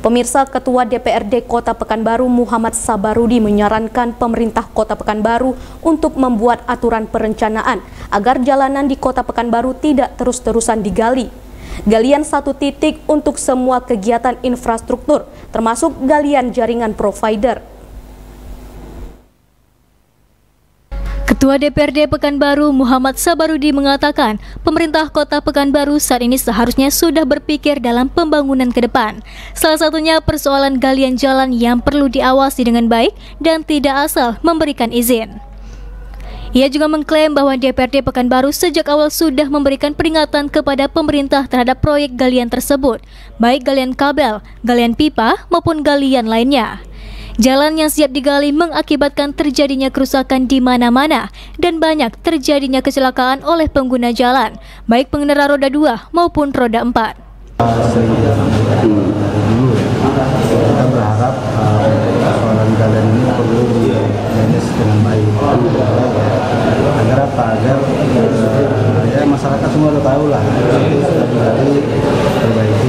Pemirsa, Ketua DPRD Kota Pekanbaru Muhammad Sabarudi menyarankan pemerintah Kota Pekanbaru untuk membuat aturan perencanaan agar jalanan di Kota Pekanbaru tidak terus-terusan digali. Galian satu titik untuk semua kegiatan infrastruktur, termasuk galian jaringan provider. Ketua DPRD Pekanbaru Muhammad Sabarudi mengatakan pemerintah Kota Pekanbaru saat ini seharusnya sudah berpikir dalam pembangunan ke depan. Salah satunya persoalan galian jalan yang perlu diawasi dengan baik dan tidak asal memberikan izin. Ia juga mengklaim bahwa DPRD Pekanbaru sejak awal sudah memberikan peringatan kepada pemerintah terhadap proyek galian tersebut, baik galian kabel, galian pipa maupun galian lainnya. Jalan yang siap digali mengakibatkan terjadinya kerusakan di mana-mana dan banyak terjadinya kecelakaan oleh pengguna jalan, baik pengendara roda 2 maupun roda 4. Kita berharap persoalan galian ini perlu dimanage dengan baik agar agar ya masyarakat semua udah tahu lah, itu sudah digali, perbaiki,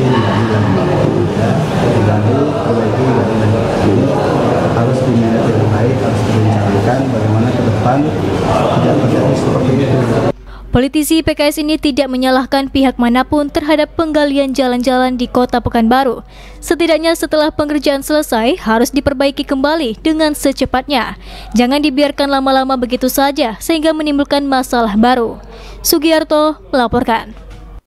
harus dimanage dengan baik, harus direncanakan bagaimana ke depan tidak terjadi seperti itu. Politisi PKS ini tidak menyalahkan pihak manapun terhadap penggalian jalan-jalan di Kota Pekanbaru. Setidaknya setelah pengerjaan selesai, harus diperbaiki kembali dengan secepatnya. Jangan dibiarkan lama-lama begitu saja sehingga menimbulkan masalah baru. Sugiarto melaporkan.